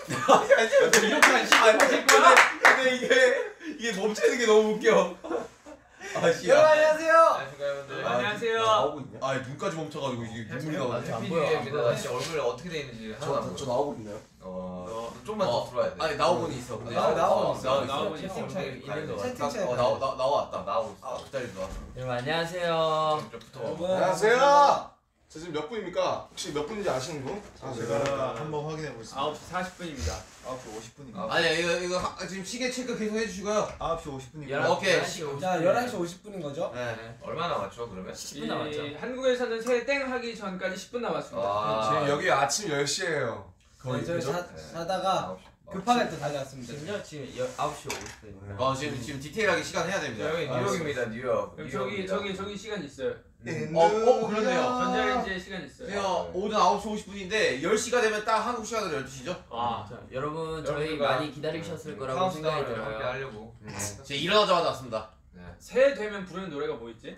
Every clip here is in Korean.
이렇게 한 시간 하실 거야? 근데 이게 멈추는 게 너무 웃겨. 아씨. 여러분 안녕하세요. 안녕하십니까 여러분들. 안녕하세요. 나오고 있냐? 아 눈까지 멈춰가지고 이게 눈물이 나오네. 안 보여. 나 진짜 얼굴에 어떻게 돼 있는지 하나도 안 보여. 저 나오고 있나요? 좀만 더 들어와야 돼. 아니 나오고는 있어. 나오고 채팅창에 있는 거 채팅창에 나왔다. 나오고 있어. 기다리다. 여러분 안녕하세요. 이쪽부터. 안녕하세요. 저 지금 몇 분입니까? 혹시 몇 분인지 아시는 분? 제가 한번 확인해 보겠습니다. 9시 40분입니다. 9시 50분입니다. 아니 이거 지금 시계 체크 계속 해주시고요. 9시 50분입니다. 오케이. 자 11시 50분인 거죠? 네. 얼마나 남았죠 그러면? 10분 남았죠. 한국에서는 새해 땡 하기 전까지 10분 남았습니다. 지금 여기 아침 10시에요. 거의 저희 그죠? 자다가 급하게 또 달려왔습니다. 지금요? 지금 9시 50분입니다. 지금 디테일하게 시간 해야 됩니다. 여기 뉴욕입니다 뉴욕. 저기 시간 있어요. 그러네요. 전자레인지에 시간 있어요. 지금 오전 9시 50분인데 10시가 되면 딱 한국 시간으로 12시죠? 자, 여러분 저희 여러분들과 많이 기다리셨을 거라고 생각이 함께 들어요. 하려고. 제가 일어나자마자 왔습니다. 새해 되면 부르는 노래가 뭐 있지?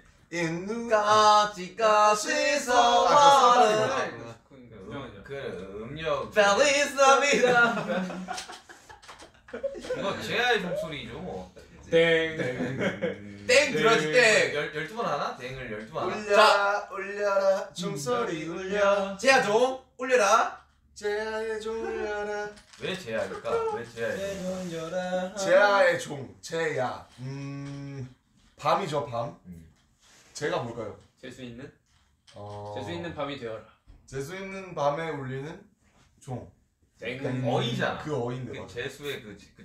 까지까지서 그 음력. Feliz Navidad. 이거 제아의 종소리죠 뭐. 땡. 땡 들어야지 땡. 12번 하나? 땡을 12번 하나? 울려라 울려라 종소리 울려 제야 좀 올려라. 제아의 종 울려라 왜 제아일까? 왜 제아일까? 제아의 종 제야 밤이죠 밤 제가 뭘까요? 재수 있는? 재수 있는 밤이 되어라. 재수 있는 밤에 울리는 종 땡. 어이잖아. 그 어인데 그 맞아. 제수의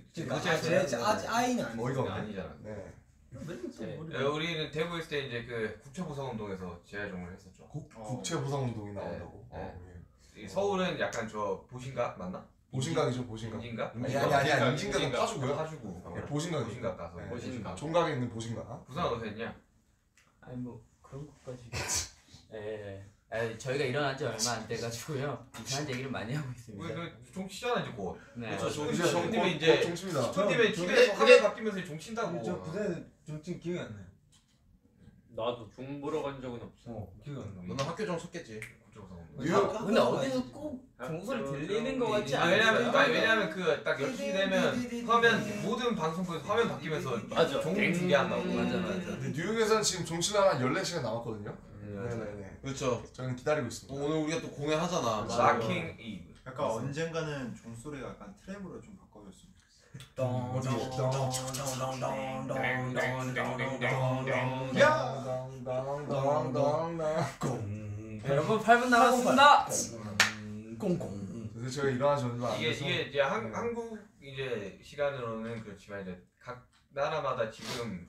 아이는 아니죠. 어이가 없네. 아니잖아. 네. 우리는 대구에 있을 때 이제 그 국채보상운동에서 제아종을 했었죠. 국채보상운동이 나온다고. 네. 예. 서울은 약간 저 보신각 맞나? 보신각이죠 보신각. 인진각? 아니 인진각은 파주고요. 파주고. 네, 보신각. 보신각 가서. 네. 보신각. 종각에 있는 보신각. 부산 어디서 했냐? 아니 뭐 그런 것까지. 예. 아니, 저희가 일어난 지 얼마 안 돼가지고요. 이상한 얘기를 많이 하고 있습니다. 우리 그종 치잖아 이제 곧. 네. 이제 종팀에 이제 종칩니다. 종팀에 집에서 화면 바뀌면서 종 친다고. 저 부산에 종팀 기억이 안 나요. 나도 종 보러 간 적은 없어. 기억이 안 나. 너는 학교 좀 섰겠지. 뉴욕 근데 어디서 꼭 종소리 들리는 거 같지 않아요? 왜냐면 그 딱 12시 되면 화면 모든 방송국에서 화면 바뀌면서 맞아. 종 중계한다고. 맞아. 근데 뉴욕에서는 지금 종치가 한 14시간 남았거든요. 네네네. 그렇죠. 저는 기다리고 있습니다. 오늘 우리가 또 공연하잖아. 락킹 이브. 약간 언젠가는 종소리가 약간 트랩으로 좀 바꿔줬으면 여러분 8분 남았습니다. 그래서 제가 일어나지 얼마 안 돼서 이게 이제 한국 이제 시간으로는 그렇지만 이제 각 나라마다 지금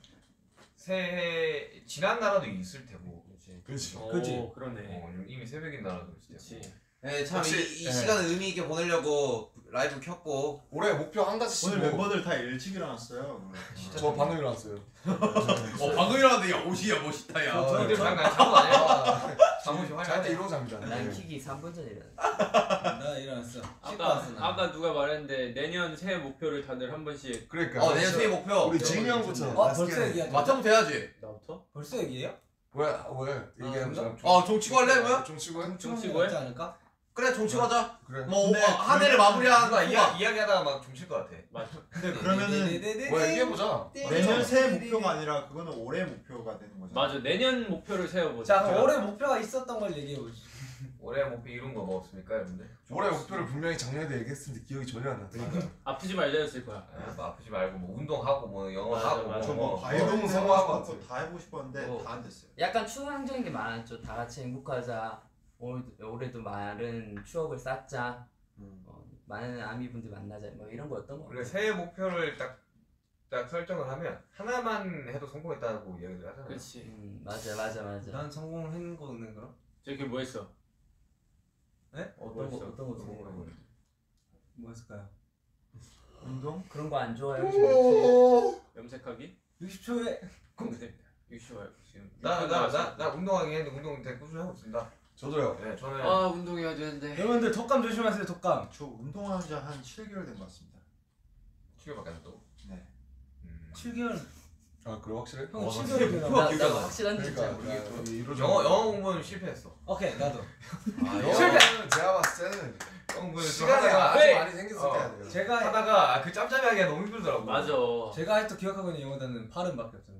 새해 지난 나라도 있을 테고. 그렇지. 그러네. 이미 새벽인 나라도 있을 테고. 그렇지. 네, 참 혹시- 이 시간을 의미 있게 보내려고 라이브 켰고. 올해 목표 한 가지씩 오늘 뭐 멤버들 다 일찍 일어났어요. 저 방금 일어났어요. 방금 일어났는데 야 옷이야 멋있다 야. 이들 잠깐 잠옷 아니야? 잠옷이 저한테 화려하네. 이러고 잡니다. 난 킥이 3분 전에 일어났어. 나 일어났어. 아까 누가 말했는데 내년 새해 목표를 다들 한 번씩. 그러니까. 내년 새해 목표. 우리 진이 형부터. 벌써 얘기하자. 맞춰면 돼야지. 나부터? 벌써 얘기해요? 왜 얘기하자. 종 치고 할래 그러면? 종 치고 해? 좀 치고 해? 지 않을까? 그래 종 치고 하자. 그래. 뭐 한 해를 마무리하는 거 아니야? 이야기하다가 막 종칠 것 같아. 맞아. 근데 그러면은 뭐 얘기해 보자. 내년 새해 목표가 아니라 그거는 올해 목표가 되는 거잖아. 맞아. 내년 목표를 세워보자. 자, 그럼 올해 목표가 있었던 걸 얘기해 보시. 올해 목표 이룬 거 뭐 없습니까 여러분들? 올해 목표를 분명히 작년에 얘기했는데 기억이 전혀 안 나. 아프지 말자였을 거야. 뭐 아프지 말고 뭐 운동하고 뭐 영어 맞아, 하고 맞아. 뭐 너무 성공한 것 같아. 다 해보고 싶었는데 뭐. 다 안 됐어요. 약간 추상적인 게 많았죠. 다 같이 행복하자. 올해도 많은 추억을 쌓자. 많은 아미분들 만나자. 뭐 이런 거였던 거. 우리가 새해 목표를 딱 설정을 하면 하나만 해도 성공했다고 이야기를 하잖아. 그렇지. 맞아. 난 성공한 거는 그럼? 저기 뭐 했어? 네? 어떤 거 성공한 거. 뭐 했을까요? 운동? 그런 거 안 좋아해요? 염색하기? 60초에 검색입니다. 60월 지금. 나 운동하기 했는데 운동 되게 꾸준히 하고 있습니다. 저도요. 네, 저는 운동해야 되는데. 여러분들 톡감 조심하세요. 톡감. 저 운동한 지 한 7개월 된 것 같습니다. 7개월밖에 안 했다고. 네. 7개월 아 그래 확실해? 형 신소리 나. 나 확실한지 잘 그러니까 모르겠고. 영어 공부는 실패했어. 오케이 나도. 영어는 제가 봤을 때는 영어 공부는 시간이 하다가 아주 많이 생겼을 때야 돼요. 제가 하다가 그 짬짬이하기가 너무 힘들더라고. 맞아. 제가 아직도 기억하고 있는 영어 단어는 발음밖에 없잖아.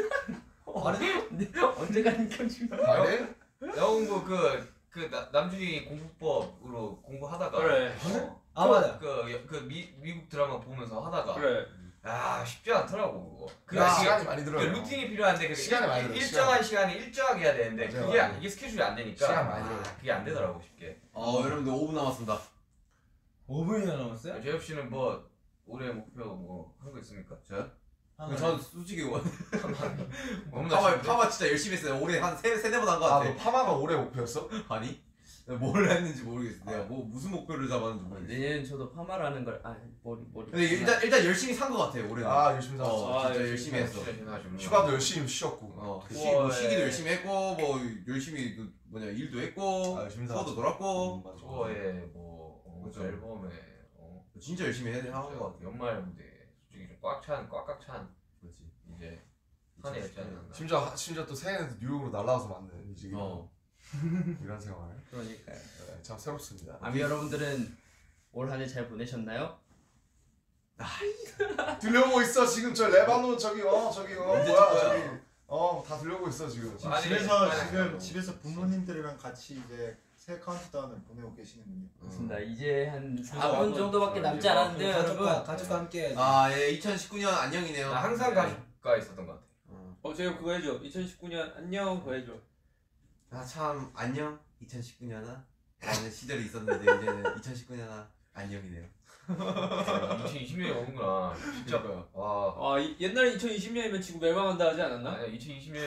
언제가 인격중. 아니? 영어 공부 그 남준이 공부법으로 공부하다가 그래. 아 맞아. 미국 드라마 보면서 하다가 그래. 아 쉽지 않더라고 그거. 그래 시간이 많이 그 들어요. 루틴이 필요한데 그 시간이 많이 들어요, 일정한 시간에 일정하게 해야 되는데 맞아요, 그게 맞아요. 이게 스케줄이 안 되니까 시간 많이 들어요. 그게 안 되더라고 쉽게. 여러분들 5분 남았습니다. 5분이나 남았어요? 재엽 씨는 뭐 올해 목표 뭐 한 거 있습니까? 저요? 아, 전 솔직히 너무나 쉽은데? 파마 진짜 열심히 했어요. 올해 한 세네 번 한 거 같아. 아너 파마가 올해 목표였어? 아니? 뭘 했는지 모르겠어. 내가 뭐 무슨 목표를 잡았는지 모르겠어. 내년 저도 파마라는 걸 머리. 근데 일단 열심히 산 거 같아요. 올해는. 아 열심히 살았어. 진짜 열심히 했어. 휴가도 열심히 쉬었고. 우와, 시기도 예. 열심히 했고 뭐 열심히 그 일도 했고 아, 열심히 투어도 살았어. 놀았고 맞아. 저의 뭐 그죠. 앨범에 진짜 열심히 한거 같아. 연말 무대 솔직히 좀 꽉꽉 찬 그렇지. 이제 한 해였지 않나. 심지어 또 새해에는 뉴욕으로 날아와서 만든 이제 이런 생활. 그러니까요. 네, 참 새롭습니다. 아미 여러분들은 올 한 해 잘 보내셨나요? 들려오고 있어 지금 저 레바논 저기 뭐야 저기 다 들려오고 있어 지금. 지금 아니, 집에서 아니, 지금 아니, 집에서 부모님들이랑 같이 이제 새 카운트다운을 보내고 계시는군요. 맞습니다. 이제 한 아, 4분 정도밖에 남지 않았는데요, 여러분. 가족과 함께. 예, 2019년 안녕이네요. 나 항상 가족과 있었던 것 같아. 제가 그거 해줘. 2019년 안녕 그거 해줘. 참 안녕 2019년아 라는 시절이 있었는데 이제는 2019년아 안녕이네요. 2020년이 오는구나. 진짜 와. 옛날에 2020년이면 지구 멸망한다 하지 않았나? 아니 2020년.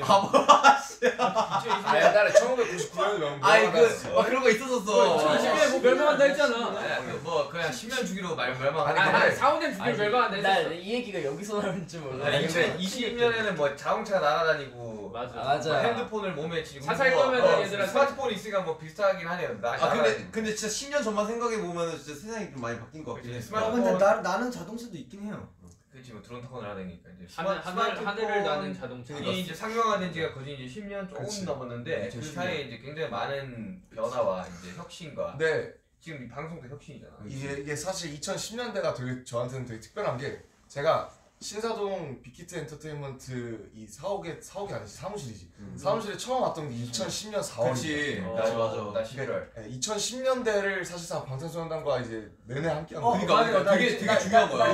옛날에 1999년에 명분. 그런 거 있었었어. 2020년에 뭐 멸망한다 했잖아. 뭐 그냥 10년 주기로 멸망하는 아니 건데. 4, 5년 주기로 멸망한다 했었어. 나이 얘기가 여기서 나올 줄 몰라. 아니 근데 2020년에는 뭐 자동차가 날아다니고 맞아. 맞아. 뭐 핸드폰을 몸에 쥐고 사살 거면은 얘들아 스마트폰이 있으니까 뭐 비슷하긴 하네요. 근데 진짜 10년 전만 생각해 보면은 진짜 세상이 좀 많이 바뀐 것 같긴 해. 근데 나는 자동차도 있긴 해요. 그렇지 뭐 드론 타고 날아다니니까 이제 하늘을 나는 자동차. 이게 이제 상용화된 지가 거진 이제 10년 조금 그치. 넘었는데 그 2010년. 사이에 이제 굉장히 많은 변화와 이제 혁신과 근데 지금 이 방송도 혁신이잖아. 이게 사실 2010년대가 되게 저한테는 되게 특별한 게 제가 신사동 빅히트 엔터테인먼트 이 사옥이 아니지 사무실이지. 사무실에 처음 왔던 게 2010년 4월이야. 그렇지. 나 11월. 2010년대를 사실상 방탄소년단과 이제 내내 함께한 어, 거야. 그러니까 맞아, 되게 중요한 거야.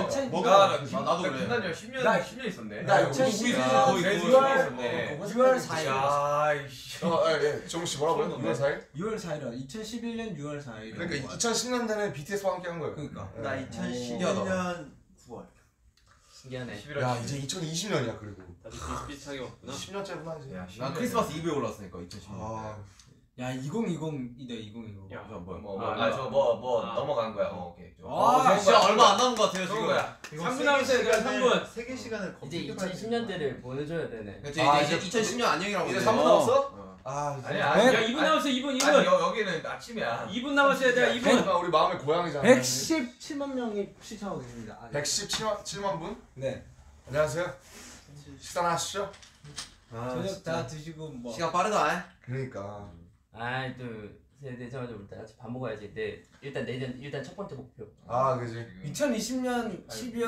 나도 그래. 그래. 10년 있었네. 나 우리 2010년 거의 6월 있었네. 6월 4일. 야, 이씨. 정우씨 뭐라고요? 6월 4일? 6월 4일이야. 2011년 6월 4일. 그러니까 2010년대는 BTS와 함께한 거예요. 그러니까. 나 네. 2012년 9월. 신기하네. 11월. 야 이제 2020년이야 그리고 다들 비슷비슷하게 왔구나. 10년째구나 이제. 야, 난 크리스마스 이브에 올랐으니까 2010년. 아, 야 2020이다 2020. 야, 뭐야? 뭐 아. 넘어간 거야. 오케이. 아, 진짜 얼마 안 남은 것 같아요 좋은 지금. 거야. 3분 남았어요. 얘들아 3분. 세계 시간을 이제 검색해봐야 2010년대를 보내줘야 되네. 그렇지 아, 이제 이제 2010년 안녕이라고. 이제 그래. 3분 남았어? 어. 아 이제 아니, 야 2분 남았어 2분. 아니 여기는 아침이야. 2분 남았어 얘들아 2분. 그러니까 우리 마음의 고향이잖아. 117만 명이 시청하고 계십니다. 117만 분? 네. 안녕하세요. 식사나 하시죠? 저녁 다 드시고 뭐. 시간 빠르다. 그러니까 아이 또 세대자마자 우리 다 같이 밥 먹어야지. 일단 첫 번째 목표. 아 그지. 2020년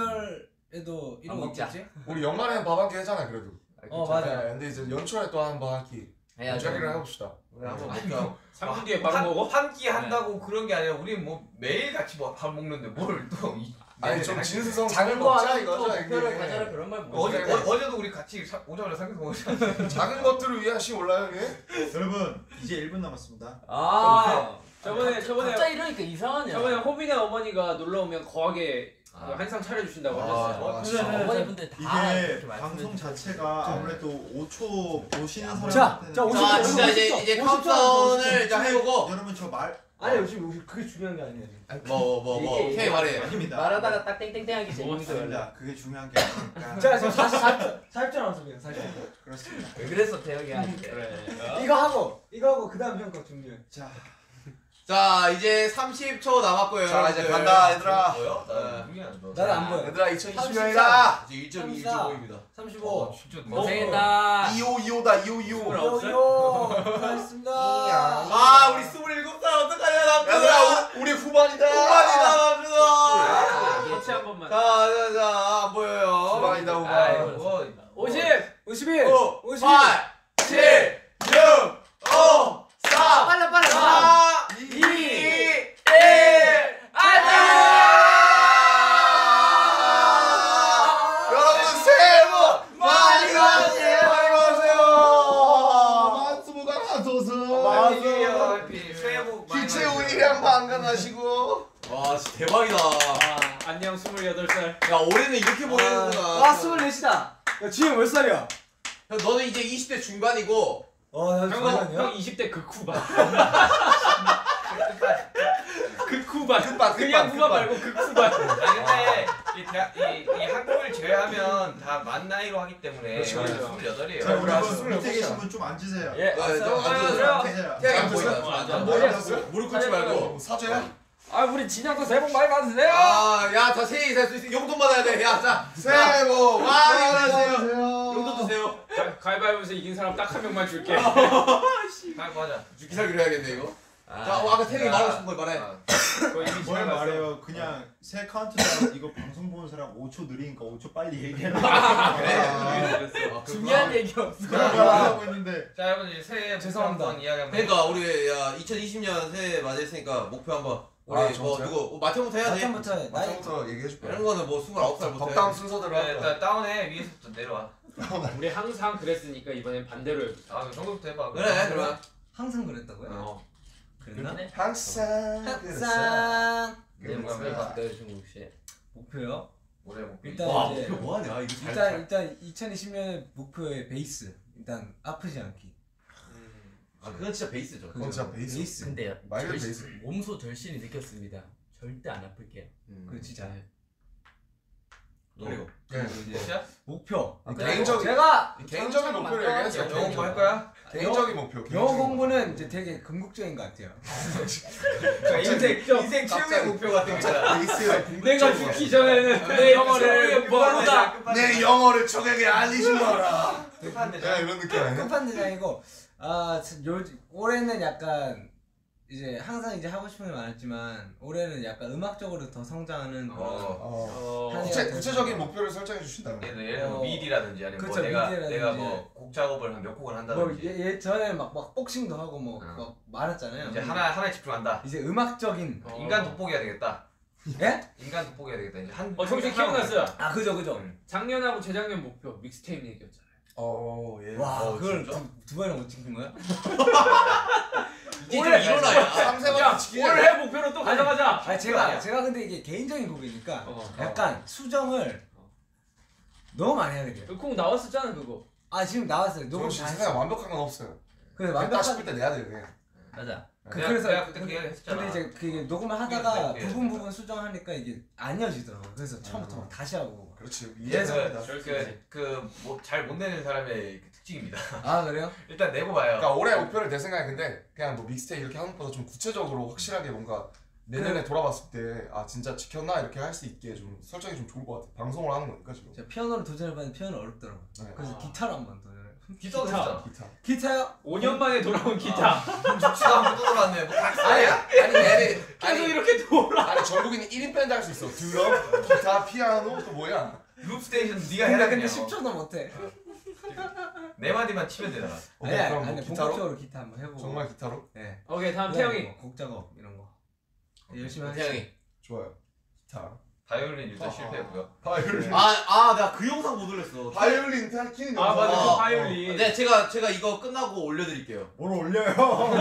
12월에도 이런 거 먹자. 있겠지? 우리 연말에는 밥 한 끼 했잖아 그래도. 맞아. 네, 근데 이제 연초에 또 한 번 한 끼. 해야죠. 이야기를 해봅시다. 우리 한번 아니, 먹자. 3분 뒤에 바로 먹어? 한 끼 한다고 그런 게 아니라 우리 뭐 매일 같이 뭐 밥 먹는데 뭘 또 아니 좀 진수성 작은 거 거 먹자 하나 또 이거죠 목표를 이게. 가져라 그런 말 어제 못해. 어제도 우리 같이 오자마자 삼겹살 먹었잖아. 작은 것들을 위한 시 올라요 형님. 여러분 이제 1분 남았습니다. 아 저번에 갑자기 이러니까 이상하냐. 저번에 호빈의 어머니가 놀러 오면 거하게 한상 차려주신다고 하셨어요. 아, 어머니분들 다 이게 그렇게 방송 말씀해 자체가 아무래도 5초 보시는 자, 사람한테는 자, 50초. 자 진짜 이제 50초 카운트다운을 이제 해보고 여러분 저 말 아니 지금 그게 중요한 게 아니에요. 뭐 이게- 오케이 말해. 아닙니다. 말하다가 딱 땡땡땡하기 재밌는 거야. 아닙니다. 그게 중요한 게 아니니까. 자 지금 40초 남았습니다. 40초. 그렇습니다. 왜 그랬어 태혁이 한테. 그래. 이거 하고 그 다음 형 거 중요해. 자 자 이제 30초 남았고요. 자, 이제 여러분들. 간다, 얘들아. 뭐요? 네. 나 눈이 안 좋아. 나는 안 보여. 얘들아 2020년이다. 이제 1.2, 34. 1.5입니다. 35. 진짜 고생했다. 2525다 2525. 요요. 고생했습니다. 아 우리 27살 어떡하냐 남준아. 얘들아 우리 후반이다. 후반이다 남준아. 같이 한 번만. 자자자 안 보여요. 후반이다 후반. 아이고 50. 51. 5, 51. 8, 7, 6, 5, 4, 빨라 빨라. 4, 2, 1. 여러분 새해 복 많이 받으세요. 많이 받으세요. 만수무강 하소서. 새해 복 많이 기체 받으세요. 운이랑 방강하시고. 와 진짜 대박이다. 안녕 28살. 야 올해는 이렇게 보내는구나. 와 24시다. 야 지금 몇 살이야? 형 너는 이제 20대 중반이고 나 형 중간이야. 20대 극후반. 극후반. 끝반, 그냥 끝반, 후반 말고 극후반. 아니 근데 이 한국을 제외하면 다 만 나이로 하기 때문에 그렇죠, 그렇죠. 28이에요. 자, 우리 아직 밑에 26이야. 계신 분 좀 앉으세요. 예. 앉으세요. 앉으세요. 태양이 안 앉으세요. 보인다. 앉아. 안 뭐야? 보인다. 무릎 꿇지 말고. 사죄야? 아 우리 진영도 새해 복 많이 받으세요. 아야다 새해 살수 있어. 용돈 받아야 돼. 야자 새해 복 많이 많이 받으세요. 받으세요. 용돈 드세요. 가위바위보에서 이긴 사람 딱 한 명만 줄게. 가위바위보 하자. 죽기 살기로 해야겠네 이거. 자 아까 태양이 말하고 싶은 걸 말해. 그거 이미 뭘 지나갔어. 말해요? 그냥 새 카운트다운 이거 방송 보는 사람 5초 느리니까 5초 빨리 얘기해라. 그래? 중요한 얘기 없어. 그런 말 하고 있는데 자 여러분 이제 새해 죄송합니다. 한번 이야기 한번. 그러니까 우리 야 2020년 새해 맞이했으니까 목표 한번 우리 아, 뭐 저부터요? 누구 마태부터 해야 돼. 나부터 해. 나이 마지막부터 얘기해줄게. 이런 거는 뭐 29살부터 덕담 해. 순서대로 네, 할 거야. 일단 다운해 위에서부터 내려와. 우리 항상 그랬으니까 이번엔 반대로 해. 아 정도부터 해봐. 그래 그래. 항상 그랬다고요? 어. 그랬나? 항상 항상. 네, 뭔가 목표 해봐. 어떨까요, 중국 씨? 목표요? 올해 목표. 일단 와 이제 목표 뭐하냐 이거 잘. 일단 2020년 목표의 베이스. 일단 아프지 않기. 아 그건 진짜 베이스죠. 그건 진짜 베이스. 근데 말도 베이스. 몸소 절실히 느꼈습니다. 절대 안 아플게요. 그 진짜. 그리고 네. 이제 시작. 목표. 개인적인 제가 개인적인 목표를 얘기하세요. 영어 공부 할 거야? 개인적인 목표. 영어 개인적인 공부는 이제 되게 궁극적인 것 같아요. 인생 최후의 목표 같은 거잖아. 베이스에 내가 죽기 전에는 내 영어를 모르다. 내 영어를 적에게 알리지 마라. 끝판 야 대장. 이런 느낌 아니야? 끝판대장이고 올해는 약간 이제 항상 이제 하고 싶은 게 많았지만 올해는 약간 음악적으로 더 성장하는 그런 한 해가 구체적인 목표를 설정해 주신다면. 예를 들어 미디라든지 아니면 그쵸, 뭐 내가 미디라든지. 내가 뭐 곡 작업을 한 몇 곡을 뭐 한다든지 예전에 막 복싱도 하고 뭐 어. 막 많았잖아요. 이제 하나에 집중한다. 이제 음악적인 인간 돋보기가 되겠다. 예? 인간 돋보기가 되겠다. 이제 한 정신 하나만 기억났어요. 아 그죠. 작년하고 재작년 목표 믹스테이프 얘기였잖아요. 예. 와 그걸 진짜? 두 번이나 못 찍은 거야? 이제 좀 일어나야. 야, 3세만 지키자. 올해 목표로 또 가져가자. 아니 제가 근데 이게 개인적인 고백이니까 약간 수정을 너무 많이 하게 돼요. 그콩 나왔었잖아 그거. 아 지금 나왔어요. 저는 녹음 진짜 다 세상에 했어요. 완벽한 건 없어요. 그래서 됐다 싶을 완벽한 때 내야 돼요 그냥. 맞아. 그래서 내가 그때 그 얘기 했었잖아. 근데 이제 그게 녹음을 하다가 그게 부분 수정하니까 이게 안 이어지더라고요. 그래서 처음부터 막 다시 하고. 그렇지. 그래서 이해합니다. 잘 못 내는 사람의 그 특징입니다. 아 그래요? 일단 내고 봐요. 그러니까 올해 목표를 내 생각에 근데 그냥 뭐 믹스테이프 이렇게 하는 것보다 좀 구체적으로 확실하게 뭔가 내년에 돌아봤을 때 아 진짜 지켰나 이렇게 할 수 있게 좀 설정이 좀 좋을 것 같아. 방송을 하는 거니까 지금. 제가 피아노를 도전해봤는데 피아노 어렵더라고요. 네. 그래서 기타로 한번 도전해. 기타도 했잖아. 기타. 기타요? 5년 만에 돌아온 기타. 죽지도 않고 또 돌아왔네. 뭐 아니야. 아니 얘네 계속 이렇게 돌아. 아니 전국인 1인 밴드 할 수 있어. 드럼, 기타, 피아노 또 뭐야? 룹스테이션 네가 해라 근데 그냥. 10초도 못해. 네 마디만 치면 되잖아. 오케이, 아니 그럼 아니 뭐 기타로? 본격적으로 기타 한번 해보고. 정말 기타로? 네. 오케이 다음 그다음에 태영이. 뭐 곡 작업 이런 거. 열심히 하겠습니다. 태양이. 좋아요. 기타. 바이올린 일단 실패했고요. 바이올린. 나 그 영상 못 올렸어. 바이올린 키는 아 맞아 어, 그 바이올린. 네 제가 이거 끝나고 올려드릴게요. 뭘 올려요?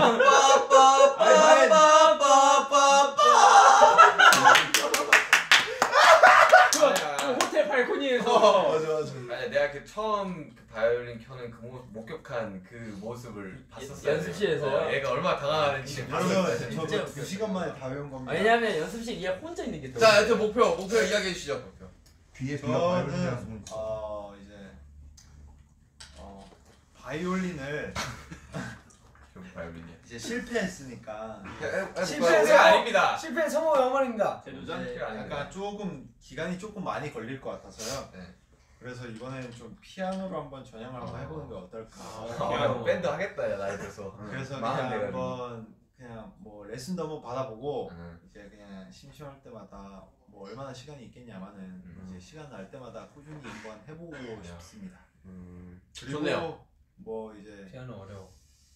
그 호텔 발코니에서. 맞아. 아니 내가 그 처음 그 바이올린 켜는 그 목격한 그 모습을 봤었어요. 연습실에서요? 얘가 얼마나 당황하는지 그러면 봤었어요. 저도 진짜 2시간 만에 다 외운 겁니다. 왜냐면 연습실 이에 혼자 있는 게 더. 자 여튼 목표 이야기해 주시죠. 뒤에 저는 이제 바이올린을 바이올린이야. 이제 실패했으니까 실패 아닙니다. 실패 성공 영원입니다. 제도전? 이제 약간 조금 기간이 조금 많이 걸릴 것 같아서요. 네. 그래서 이번에는 좀 피아노로 한번 전향을 한번 해보는 게 어떨까. 피아노 밴드 하겠다 야 나이 들어서. 그래서 마흔 그냥 대가지고. 한번 그냥 뭐 레슨도 한번 받아보고 응. 이제 그냥 심심할 때마다 뭐 얼마나 시간이 있겠냐마는 이제 시간 날 때마다 꾸준히 한번 해보고 싶습니다. 그리고 좋네요. 뭐 이제 피아노 어려워.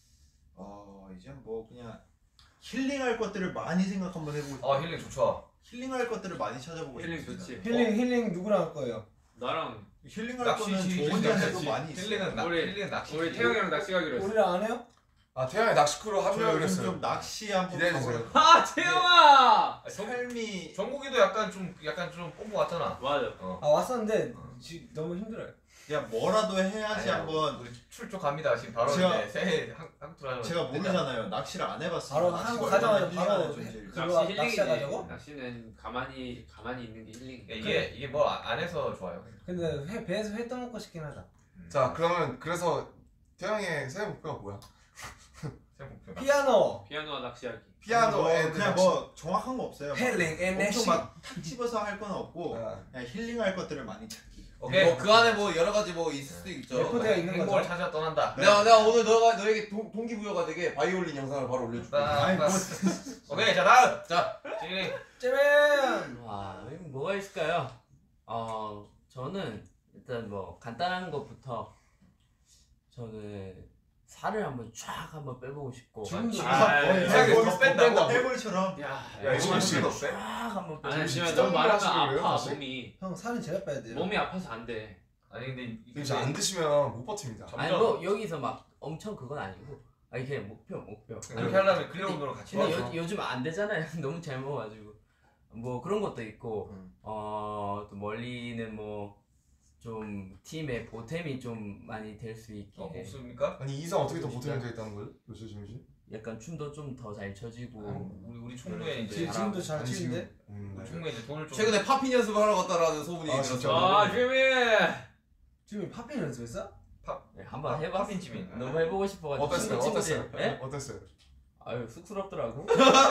이제 뭐 그냥 힐링할 것들을 많이 생각 한번 해보고 싶어요. 힐링 좋죠. 힐링할 것들을 많이 찾아보고 힐링 싶습니다. 좋지. 힐링 누구랑 할 거예요? 나랑 힐링할 낚시 거는 좋은 데도 많이 있어요. 힐링은 낚시. 우리 태영이랑 낚시 가기로 했어. 우리랑 안 해요? 아 태양이 낚시크루 저 합류하기로 요즘 했어요. 좀 낚시 한번 기대해주세요. 아 태영아! 삶이 정국이도 약간 좀 뽕뽕 왔잖아. 맞아. 아 왔었는데 너무 힘들어요. 그냥 뭐라도 해야지 아니야, 한번. 우리 출조 갑니다. 지금 바로 제가- 이제 새해 한국 하는. 제가 모르잖아요. 낚시를 안 해봤어요. 바로 한국 가자마자 바로 그거 낚시 낚시 힐링이지. 가자고? 낚시는 가만히 있는 게 힐링. 이게 뭐 안 해서 좋아요. 근데 배에서 회 떠먹고 싶긴 하다. 자 그러면 그래서 태양의 새해 목표가 뭐야? 새해 목표. 피아노, 피아노와 낚시하기. 피아노 뭐, 앤 그냥 뭐 정확한 거 없어요. 힐링 앤 낚시. 엄청 막탁 집어서 할 건 없고 아, 그냥 힐링할 것들을 많이 찾기. 오케이. 뭐 그 안에 뭐 여러 가지 뭐 있을 수도 있죠. 레코드가 있는 행복을 거죠. 찾아 떠난다. 내가 오늘 너에게 동기부여가 되게 바이올린 영상을 바로 올려줄게. 아니 뭐 오케이 자 다음. 자, 진이. 쩌면. 와, 여기 뭐가 있을까요? 저는 일단 뭐 간단한 것부터 저는 살을 한번 빼보고 싶고 지금도 이상하게 더 뺀다고? 해골처럼. 야, 이거 혹시- 더 빼? 쫙 한번 빼보고 아니 싶고 지금 너무 많으면 하시는 거예요, 아파 사실? 몸이. 형 살은 제가 빼야 돼요. 몸이 아파서 안 돼. 아니 근데 이제 안 드시면 못 버팁니다. 점점- 아니 뭐 여기서 막 엄청 그건 아니고 아니 그냥 목표 그렇게 하려면 근력 운동을 같이 근데 해야죠. 요즘 안 되잖아요. 너무 잘 먹어가지고 뭐 그런 것도 있고 음. 또 멀리는 뭐 좀 팀의 보탬이 좀 많이 될 수 있게 없습니까? 아니 이상 어떻게 더 보탬이 되겠다는 거예요? 요즘 씨? 약간 춤도 좀 더 잘 쳐지고 우리 충무에 이제 지금도 잘 아니, 치는데? 네. 충무에 이제 돈을 좀 최근에 팝핀 연습을 하러 갔다라는 소문이 아, 들었죠. 진짜? 아 지미. 지금 팝핀 연습했어? 네, 한번 해봤어. 팝핀 집이. 너무 해보고 싶어가지고 어땠어요? 친구들, 예? 어땠어요? 아유 쑥스럽더라고.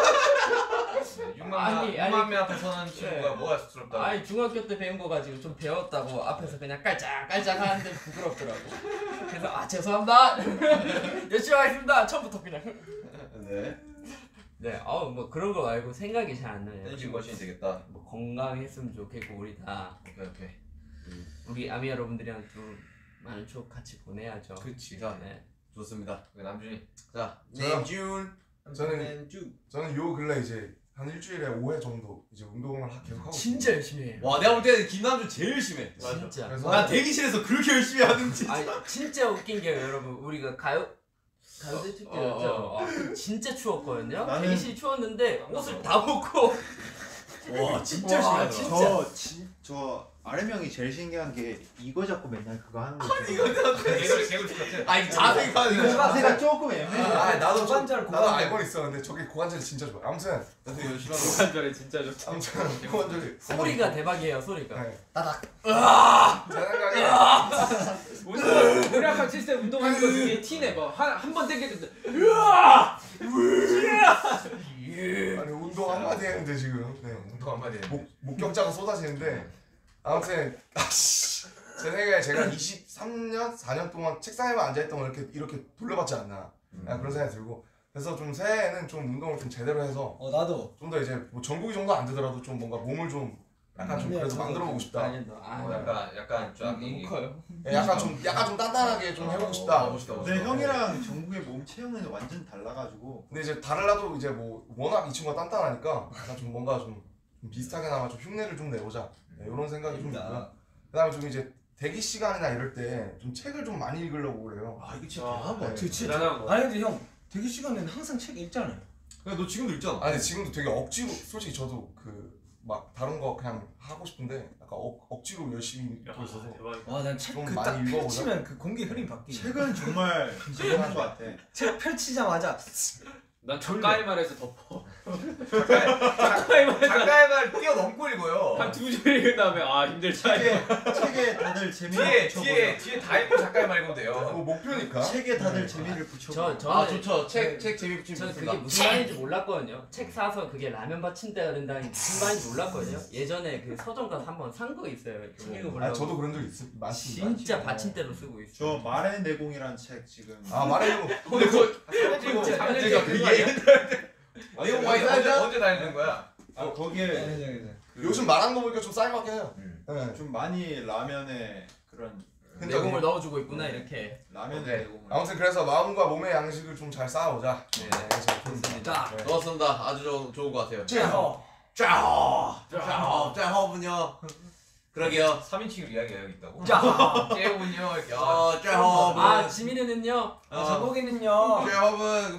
6만 명 앞에서는 친구가 뭐가 쑥스럽다고. 아니 중학교 때 배운 거 가지고 좀 배웠다고 앞에서 그냥 깔짝깔짝 하는데 부끄럽더라고. 그래서 죄송합니다. 열심히 하겠습니다. 처음부터 그냥. 네. 네, 뭐 그런 거 말고 생각이 잘 안 나요. 댄싱 머신이 되겠다. 뭐 건강했으면 좋겠고 우리 다 오케이. 우리 아미 여러분들이랑 좀 많은 추억 같이 보내야죠. 그치. 네. 좋습니다. 남준이. 자, 저요? 네준. 저는 요 근래 이제 한 일주일에 5회 정도 이제 운동을 계속 하고 진짜 열심히 해요. 와, 내가 볼 때는 김남준 제일 열심히 해. 진짜. 그래서 나 대기실에서 그렇게 열심히 하는지. 아니 진짜 웃긴 게 여러분 우리가 가요제 축제였죠. 진짜 추웠거든요. 나는- 대기실이 추웠는데 옷을 다 벗고 와, 진짜 와, 열심히 하더라. 저 아름 형이 제일 신기한 게 이거 잡고 맨날 그거 하는 거. 개구리 똑같아. 아니, 자세가 이거 자세가 조금 애매해. 나도 고관절, 나도 알고 있었는데 저게 고관절이 진짜 좋아. 아무튼 나도 열심히 하더라. 관절에 진짜 좋다. 아무튼 고관절이 소리가 대박이에요. 소리가. 네. 따닥. 제 생각에 우리 아까 칠때 운동하는 거 되게 티내. 뭐한번 땡겼는데. 아니 운동 한마디 했는데 지금 네. 운동 한마디 했는데. 목격자가 쏟아지는데 아무튼 제 생각에 제가 23년 4년 동안 책상에만 앉아있던 걸 이렇게 돌려봤지 않나 그런 생각이 들고 그래서 좀 새해에는 좀 운동을 좀 제대로 해서 나도. 좀 더 이제 뭐 전국이 정도 안 되더라도 좀 뭔가 몸을 좀 약간 좀 그래도 만들어보고 싶다. 약간 쫙 너무 커요. 약간 좀 단단하게 좀 해보고 싶다. 근데 형이랑 정국의 몸 체형은 완전 달라가지고. 근데 이제 달라도 이제 뭐 워낙 이 친구가 단단하니까 약간 좀 뭔가 좀 비슷하게나마 좀 흉내를 좀 내보자 이런 생각이 좀 있고요. 그다음에 좀 이제 대기 시간이나 이럴 때 좀 책을 좀 많이 읽으려고 그래요. 아, 이거 진짜 대단한 거 같아. 대단한 거. 아니 근데 형 대기 시간에는 항상 책 읽잖아요. 야, 너 지금도 읽잖아. 아니 지금도 되게 억지로 솔직히 저도 그 막 다른 거 그냥 하고 싶은데 약간 억지로 열심히 읽고 있어서 대박이다. 난 책 좀 그 많이 딱 읽어보자. 펼치면 그 공기 흐름이 바뀌. 책은 정말 대단한 것 같아. 책 펼치자마자 난 가까이 말해서 덮어. 작가의 뛰어넘고 읽어요. 한 2줄 읽은 다음에 아 힘들다. 책에 다들 재미를 뒤에 다 읽고 작가의 말 읽으면 돼요. 목표니까. 책에 다들 재미를 붙여보고. 저는 좋죠. 책 재미 붙이면 저는 좋습니다. 그게 무슨 말인지 몰랐거든요. 책 사서 그게 라면 받침대가 된다는 게 무슨 말인지 몰랐거든요. 예전에 그 서점가서 한번 산 거 있어요. 책 읽어보려고. 아 저도 그런 적 많습니다. 진짜 받침대로 쓰고 있어요. 저 말의 내공이란 책 지금. 아 말해요. 근데 그거 사면제가 그 이거 언제 다니는 거야? 아 거기에 요즘 말하는 거 보니까 좀 쌀 것 같긴 해요. 네. 좀 많이 라면에 그런 내공을 넣어주고 있구나 이렇게. 라면의 내공을. 아무튼 그래서 마음과 몸의 양식을 좀 잘 쌓아오자. 네. 자, 좋았습니다. 아주 좋은 것 같아요. 짜호분요. 그러게요. 3인칭으로 이야기가 여기 있다고? 짜호분요. 짜호분. 아 지민이는요? 저보기는요. 짜호분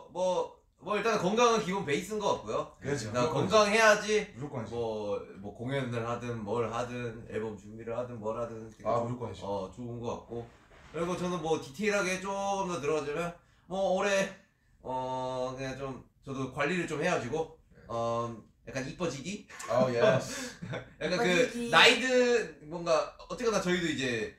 뭐 일단 건강은 기본 베이스인 것 같고요. 그렇죠. 건강해야지. 무조건이지. 뭐 공연을 하든 뭘 하든 앨범 준비를 하든 뭘 하든 되게 무조건이지. 좋은 것 같고. 그리고 저는 뭐 디테일하게 좀 더 들어가자면 뭐 올해 그냥 좀 저도 관리를 좀 해가지고 약간 이뻐지기? 예. 약간 그 나이드 뭔가 어쨌거나 저희도 이제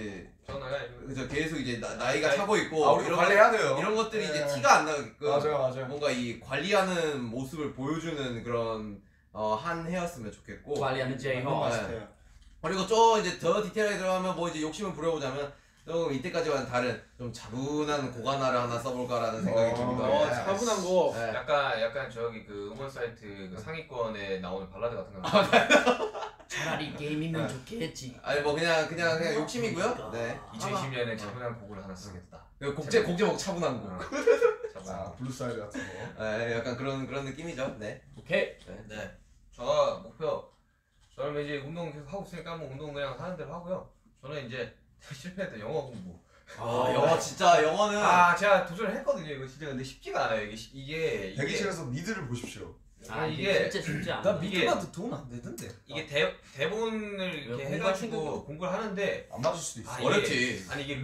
그죠 계속 이제 나이가 차고 있고 우리 이런 관리해야 돼요. 이런 것들이 네. 이제 티가 안 나게끔 맞아요. 뭔가 이 관리하는 모습을 보여주는 그런 한 해였으면 좋겠고 관리하는 제이홉. 맛있대요. 그리고 좀 이제 더 디테일하게 들어가면 뭐 이제 욕심을 부려보자면 조금 이때까지와는 다른 좀 차분한 고가나를 하나 써볼까라는 생각이 듭니다. 차분한 거. 네. 약간 저기 그 음원 사이트 그 상위권에 나오는 발라드 같은 거. 차라리 게임이면 좋겠지. 아니 뭐 그냥 욕심이고요. 네. 2020년에 차분한 곡을 하나 쓰겠다. 곡제목 차분한 곡. 차분한. 블루사이드 같은 거. 네, 약간 그런 느낌이죠. 네. 오케이. 네. 저 목표. 저는 이제 운동 계속 하고 있으니까 뭐 운동 그냥 하는 대로 하고요. 저는 이제 실패했던 영어 공부. 영어 진짜 영어는 제가 도전을 했거든요. 이거 진짜 근데 쉽지가 않아요. 이게 대기실에서 미드를 보십시오. 이게 진짜 쉽지 않아. 나 미드가도 도움 안 되던데. 이게 대본을 이렇게 공부할 해가지고 생각이 공부를 하는데 안 맞을 수도 있어. 어렵지.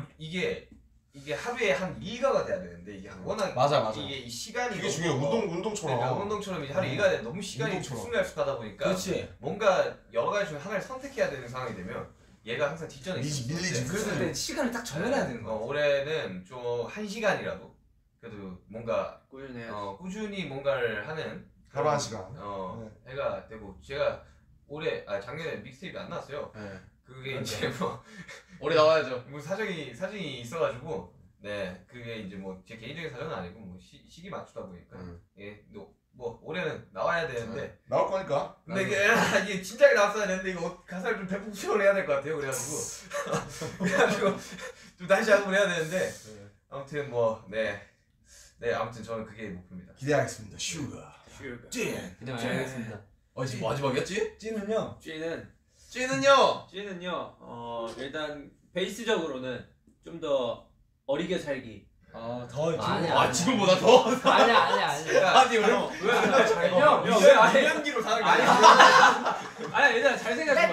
이게 하루에 한 일과가 돼야 되는데 이게 워낙 맞아. 이게 이 시간이 그게 중요해. 운동처럼. 그러니까 운동처럼 이제 하루 일과가 돼 너무 시간이 운동처럼. 들쑥날쑥하다 보니까 그렇지. 뭔가 여러 가지 중에 하나를 선택해야 되는 상황이 되면 얘가 항상 뒷전에 밀리지. 그래서 근데 시간을 딱 정해놔야 되는 거야. 올해는 좀 1시간이라도 그래도 뭔가 꾸준해. 꾸준히 뭔가를 하는 하루 1시간. 해가 되고 제가 작년에 믹스테이프 안 나왔어요. 네. 그게 이제 뭐 올해 나와야죠. 뭐 사정이 있어가지고 그게 이제 뭐 제 개인적인 사정은 아니고 뭐 시기 맞추다 보니까 뭐 올해는 나와야 되는데 나올 거니까. 근데 이게 진작에 나왔어야 되는데 이거 가사를 좀 대폭 수정을 해야 될 것 같아요. 그래가지고 좀 다시 작업을 해야 되는데 아무튼 아무튼 저는 그게 목표입니다. 기대하겠습니다. 슈가. 찐. 그냥 알겠습니다. 지금 마지막이었지? 찌는요. 찌는요. 일단 베이스적으로는 좀 더 어리게 살기. 아니야. 지금보다 더? 아니야. 아니 왜? 왜 유년기로 사는 게 아니 일단 잘 생각해봐.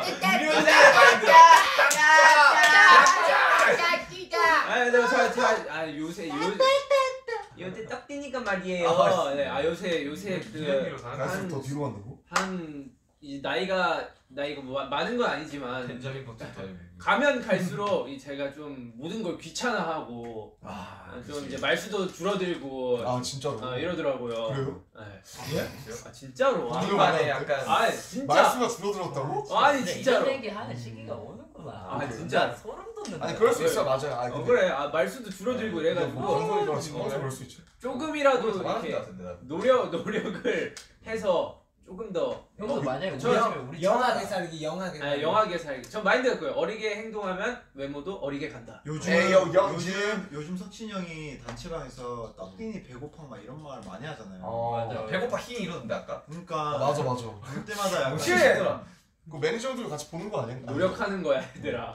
요새 딱 뛰니까 말이에요. 요새 유년기로 사는 갈수록 더 뒤로 간다고? 나이가 뭐 많은 건 아니지만 벤자민 버튼 가면 갈수록 제가 좀 모든 걸 귀찮아하고 좀 이제 말수도 줄어들고 진짜로? 이러더라고요. 그래요? 네. 진짜로. 반에 약간 진짜. 말수가 줄어들었다고? 아니 진짜로. 이런 얘기 하는 시기가 오는구나. 진짜. 소름 돋는다. 아니 그럴 수 있어. 맞아요. 그래. 말수도 줄어들고 이래가지고 방송이 좋아서 그럴 수 있죠. 조금이라도 많은 이렇게 것 같은데 노력을 해서 조금 더 형도 만약에 우리 영하게 살기. 영하게 살기. 전 마인드가 그거예요. 어리게 행동하면 외모도 어리게 간다. 요즘 석진이 형이 단체방에서 떡디니 배고파 막 이런 말 많이 하잖아요. 맞아. 배고파 힘이 이러던데 아까. 그러니까 맞아. 볼 때마다 약간 그 매니저들 같이 보는 거 아니야? 노력하는 거야, 얘들아.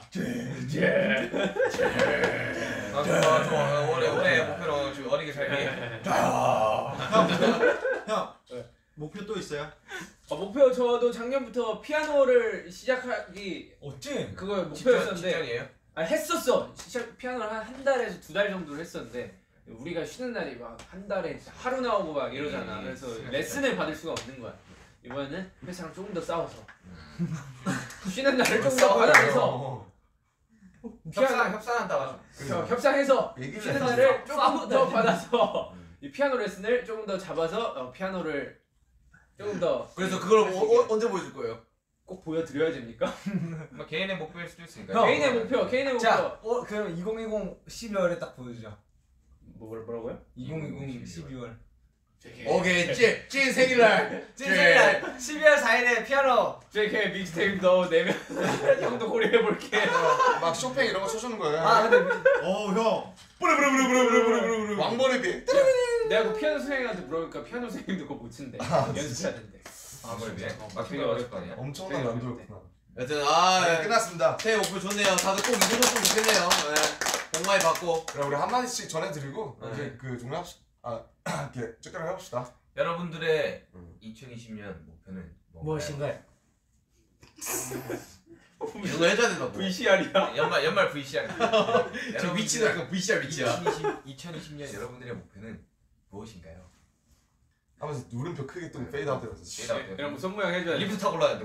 좋아. 올해 목표로 지금 어리게 살기. 형 목표 또 있어요? 목표 저도 작년부터 피아노를 시작하기 그거 목표였었는데 직전이에요? 했었어. 피아노를 한 달에서 2달 정도를 했었는데 우리가 쉬는 날이 막 한 달에 하루 나오고 막 이러잖아. 그래서 레슨을 받을 수가 없는 거야. 이번에는 회사랑 조금 더 싸워서 쉬는 날을 조금 더 받아내서 협상한다. 협상해서 얘기를 쉬는 해서 날을 조금 더 받아서 이 피아노 레슨을 조금 더 잡아서 피아노를 조금 더 그래서 그걸 언제 보여줄 거예요? 꼭 보여드려야 됩니까? 뭐 개인의 목표일 수도 있으니까. 형. 개인의 목표. 자, 그럼 2020 12월에 딱 보여주죠. 뭐라고요? 2020 12월. 오케이 찐 생일날 찐생날 12월 4일에 피아노. JK 믹스테이프 너 내면 형도 고려해볼게. 막 쇼팽 이런 거 쳐주는 거예요. 아 근데 형. 왕벌의 비. 내가 그 피아노 선생님한테 물어보니까 피아노 선생님도 그거 못 친대. 연습해야 된대. 뭘 위해? 막 되게 되게 어렵다. 어렵거 아니야. 엄청난 난도였구나. 여튼 네, 끝났습니다. 새해 목표 좋네요. 다들 꼭 이루셨으면 좋겠네요. 복 많이 받고. 그럼 우리 한 마디씩 전해드리고 네. 이제 그 종합 이렇게 체크를 해봅시다. 여러분들의 2020년 목표는 무엇인가요? 이런 거 해줘야 된다고. VCR이야. 연말 VCR. 저 위치는 그 VCR 위치야. 2020년 여러분들의 목표는 무엇인가요? 하면서 물음표 크게 또 페이드 아웃 되면서 이런 뭐 손모양 해줘야 돼. 리프트 타고 올라가는데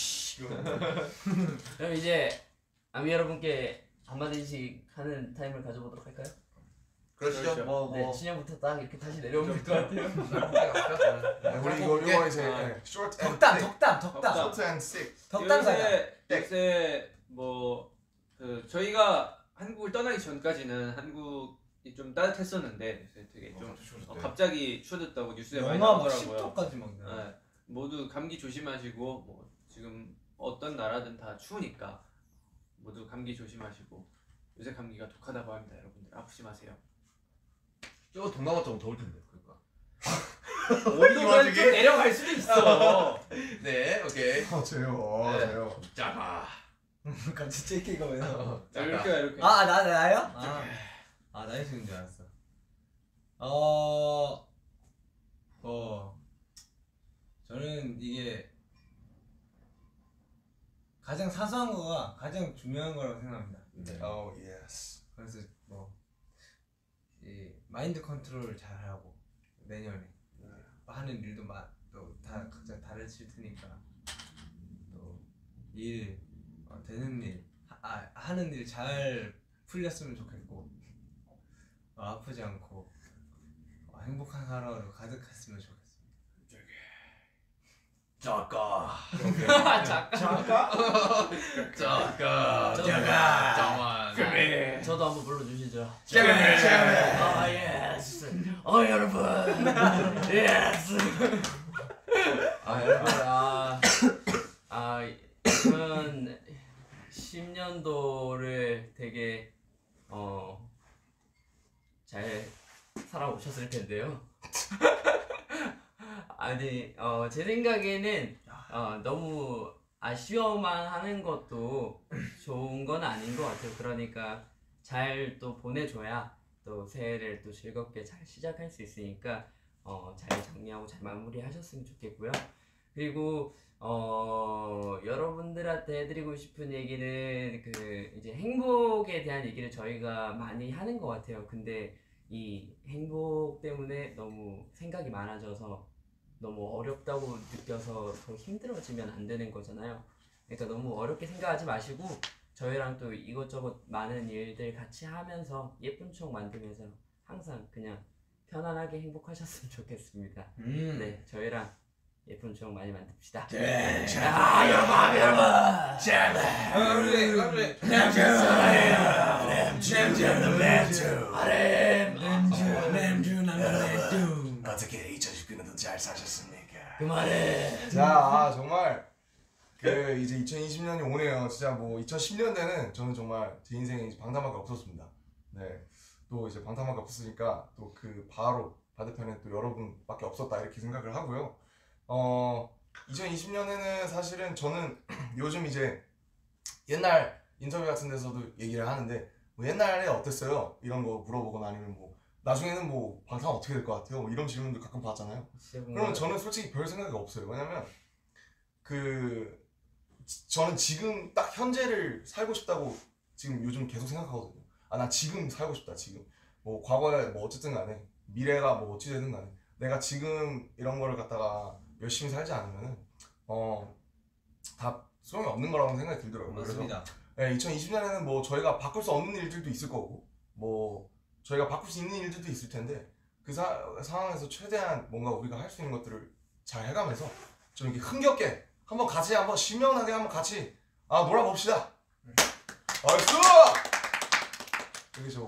그럼 이제 아미 여러분께 한마디씩 하는 타임을 가져보도록 할까요? 그러시죠. 그렇죠. 네, 신년부터 딱 이렇게 다시 내려오면 될 것 같아요. 우리 이거 이제 short and 덕담. short and sick. 덕담 사야. 요새 뭐 그 저희가 한국을 떠나기 전까지는 한국이 좀 따뜻했었는데 요새 되게 좀 갑자기 추워졌다고 뉴스에 많이 영하 막 나오더라고요. 10도까지 막. 네, 모두 감기 조심하시고 뭐 지금 어떤 나라든 다 추우니까 모두 감기 조심하시고 요새 감기가 독하다고 합니다. 여러분들 아프지 마세요. 저 동남아 좀 더울 텐데. 온도는 좀 내려갈 수도 있어. 네, 오케이. 제요. 짜가. 같이 JK가 왜 나와? 이렇게. 나요? 나이스인 줄 알았어. 저는 이게 가장 사소한 거가 가장 중요한 거라고 생각합니다. Oh yes. 그래서 이 마인드 컨트롤 잘 하고 내년에 하는 일도 또 다 각자 다르실 테니까 또 일 되는 일 하는 일 잘 풀렸으면 좋겠고 아프지 않고 행복한 하루하루 가득했으면 좋겠습니다. 짜가. 그래. 저도 한번 불러주시죠. 짜가. 예스. 여러분. 예스. 여러분 2010년도를 되게 잘 살아오셨을 텐데요. 아니 제 생각에는 너무 아쉬워만 하는 것도 좋은 건 아닌 것 같아요. 그러니까 잘 또 보내줘야 또 새해를 또 즐겁게 잘 시작할 수 있으니까 잘 정리하고 잘 마무리하셨으면 좋겠고요. 그리고 여러분들한테 해드리고 싶은 얘기는 그 이제 행복에 대한 얘기를 저희가 많이 하는 것 같아요. 근데 이 행복 때문에 너무 생각이 많아져서 너무 어렵다고 느껴서 더 힘들어지면 안 되는 거잖아요. 그러니까 너무 어렵게 생각하지 마시고 저희랑 또 이것저것 많은 일들 같이 하면서 예쁜 추억 만들면서 항상 그냥 편안하게 행복하셨으면 좋겠습니다. 네, 저희랑 예쁜 추억 많이 만듭시다. 어떻게 2019년도 잘 사셨습니까? 그만해. 자, 정말 그 이제 2020년이 오네요. 진짜 뭐 2010년대는 저는 정말 제 인생에 이제 방탄밖에 없었습니다. 네, 또 이제 방탄밖에 없었으니까 또 그 바로 반대편에 또 여러분밖에 없었다 이렇게 생각을 하고요. 2020년에는 사실은 저는 요즘 이제 옛날 인터뷰 같은 데서도 얘기를 하는데 뭐 옛날에 어땠어요? 이런 거 물어보거나 아니면 뭐 나중에는 뭐 방탄 어떻게 될 것 같아요? 뭐 이런 질문도 가끔 받잖아요. 그러면 저는 솔직히 별 생각이 없어요. 왜냐면 저는 지금 딱 현재를 살고 싶다고 지금 요즘 계속 생각하거든요. 나 지금 살고 싶다 지금. 뭐 과거에 뭐 어쨌든 간에 미래가 뭐 어찌 되든 간에 내가 지금 이런 거를 갖다가 열심히 살지 않으면은 다 소용이 없는 거라고 생각이 들더라고요. 맞습니다. 네, 2020년에는 뭐 저희가 바꿀 수 없는 일들도 있을 거고 뭐 저희가 바꿀 수 있는 일들도 있을 텐데 그 상황에서 최대한 뭔가 우리가 할 수 있는 것들을 잘 해가면서 좀 이렇게 흥겹게 한번 같이 한번 신명나게 한번 같이 놀아봅시다. 알았어! 이렇게 저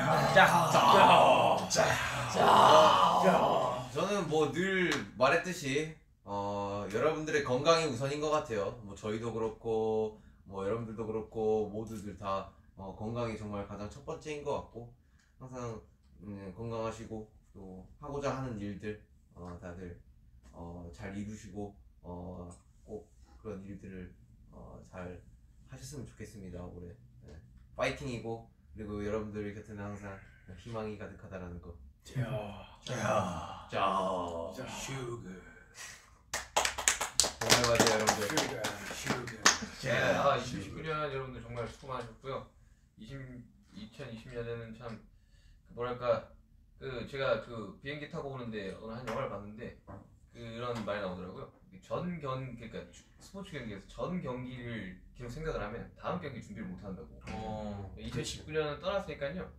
저는 뭐 늘 말했듯이 여러분들의 건강이 우선인 것 같아요. 뭐 저희도 그렇고 뭐 여러분들도 그렇고 모두들 다 건강이 정말 가장 첫 번째인 것 같고 항상 건강하시고 또 하고자 하는 일들 다들 잘 이루시고 꼭 그런 일들을 잘 하셨으면 좋겠습니다. 올해 파이팅이고 그리고 여러분들 곁에는 항상 희망이 가득하다라는 거. 정말 맞아요, 여러분들. 2019년 여러분들 정말 수고 많으셨고요. 2020년에는 참 뭐랄까 제가 비행기 타고 오는데 어느 한 영화를 봤는데 그런 말이 나오더라고요. 그러니까 스포츠 경기에서 전 경기를 계속 생각을 하면 다음 경기 준비를 못 한다고. 2019년은 떠났으니까요.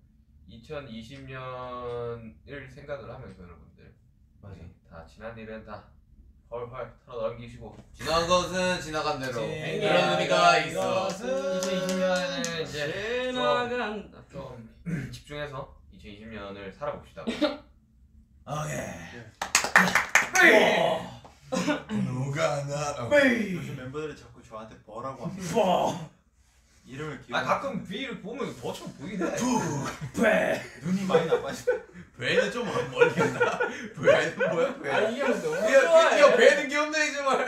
2020년을 생각을 하면서 여러분들 다 지난 일은 다 헐헐 털어 넘기시고 지난 것은 지나간 대로 그런 의미가 있어. 2020년에는 이제 좀 집중해서 2020년을 살아봅시다. 누가 나 요즘 멤버들이 자꾸 저한테 뭐라고 합니다. 이름을 기억. 가끔 V를 보면 너처럼 보이네. 눈이 많이 나빠져. 배는 좀 멀리 간다. 배는 뭐야? 배. 이게 너무 야 배는 귀엽네 정말.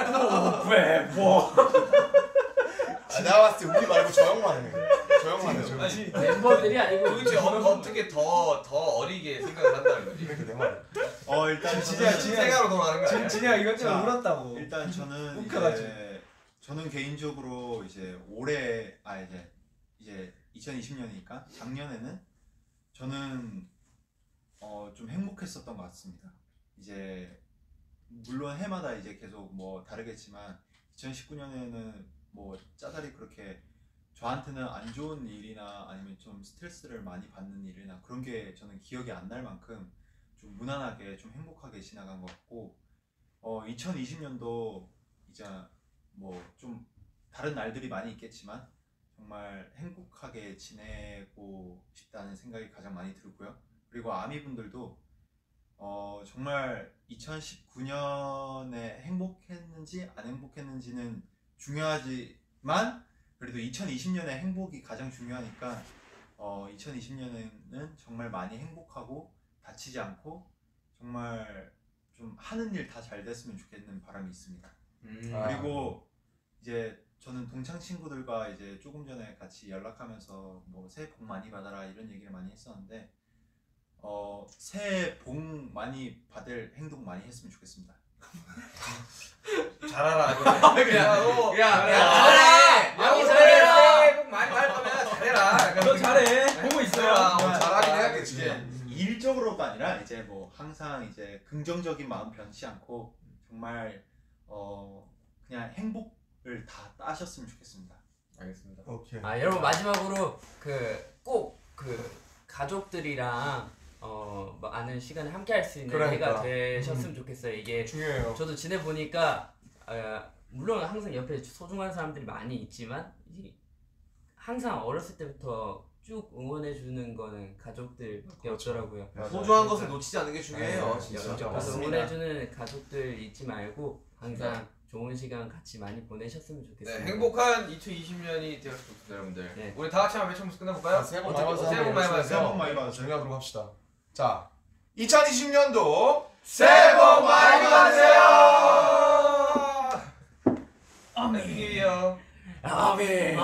내가 봤을 때 우리 말고 저 형만 해. 저 형만 해. 아니 멤버들이 아니고 도대체 어떻게 더 어리게 생각을 한다는 거지? 그러니까 내 말. 일단 생각으로 돌아가는 거 아니야? 진이가 이것저것 자, 울었다고. 일단 저는 욱해가지고. 저는 개인적으로 이제 올해 이제 2020년이니까 작년에는 저는 좀 행복했었던 것 같습니다. 이제 물론 해마다 이제 계속 뭐 다르겠지만 2019년에는 뭐 짜다리 그렇게 저한테는 안 좋은 일이나 아니면 좀 스트레스를 많이 받는 일이나 그런 게 저는 기억이 안 날 만큼 좀 무난하게 좀 행복하게 지나간 것 같고 2020년도 이제 뭐 좀 다른 날들이 많이 있겠지만 정말 행복하게 지내고 싶다는 생각이 가장 많이 들고요. 그리고 아미분들도 정말 2019년에 행복했는지 안 행복했는지는 중요하지만 그래도 2020년에 행복이 가장 중요하니까 2020년에는 정말 많이 행복하고 다치지 않고 정말 좀 하는 일 다 잘 됐으면 좋겠는 바람이 있습니다. 그리고 이제 저는 동창 친구들과 이제 조금 전에 같이 연락하면서 뭐 새해 복 많이 받아라 이런 얘기를 많이 했었는데 새해 복 많이 받을 행동 많이 했으면 좋겠습니다. 잘하라. 잘해. 아니 잘해라. 새해 복 많이 받을 거면 잘해라. 너 잘해. 보고 있어요. 잘하긴 해야겠지. 이제 일적으로가 아니라 이제 뭐 항상 이제 긍정적인 마음 변치 않고 정말 그냥 행복을 다 따셨으면 좋겠습니다. 알겠습니다. 오케이. 여러분 마지막으로 꼭 가족들이랑 많은 시간을 함께 할 수 있는 그러니까. 해가 되셨으면 좋겠어요. 이게 중요해요. 저도 지내보니까 물론 항상 옆에 소중한 사람들이 많이 있지만 항상 어렸을 때부터 쭉 응원해주는 거는 가족들밖에 없더라고요. 소중한 것을 놓치지 않는 게 중요해요. 진짜. 그래서 응원해주는 가족들 잊지 말고 항상 좋은 시간 같이 많이 보내셨으면 좋겠습니다. 네, 행복한 2020년이 되었으면 좋겠습니다, 여러분들. 네. 우리 다 같이 한번 외쳐보면서 끝내볼까요? 새해 복 많이 받으세요. 새해 복 많이 받으세요. 새해 복 많이 받으세요. 정리하도록 합시다. 자, 2020년도 새해 복 많이 받으세요. 아멘. 아멘.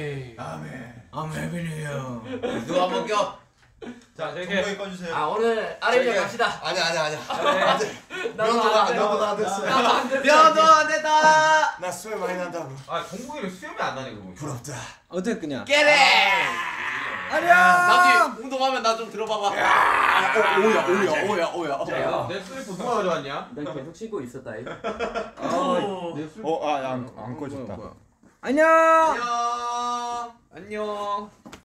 아메비니요. 누가 한번 껴? 자, 정보에 꺼주세요. 오늘 아래쪽 갑시다. 아니야. 나도 면도가 안 돼. 안 됐어. 면도 안 됐다. 나 수염 많이 난다고. 동국이는 수염이 안 나네 그거. 부럽다. 어떻게 그냥? 깨래. 안녕. 나 뒤에 운동 방송하면 나 좀 들어봐봐. 야, 내 슬리퍼 누가 가져왔냐? 난 계속 쉬고 있었다. 내 슬리퍼. 안 꺼졌다. 안녕. 안녕. 안녕.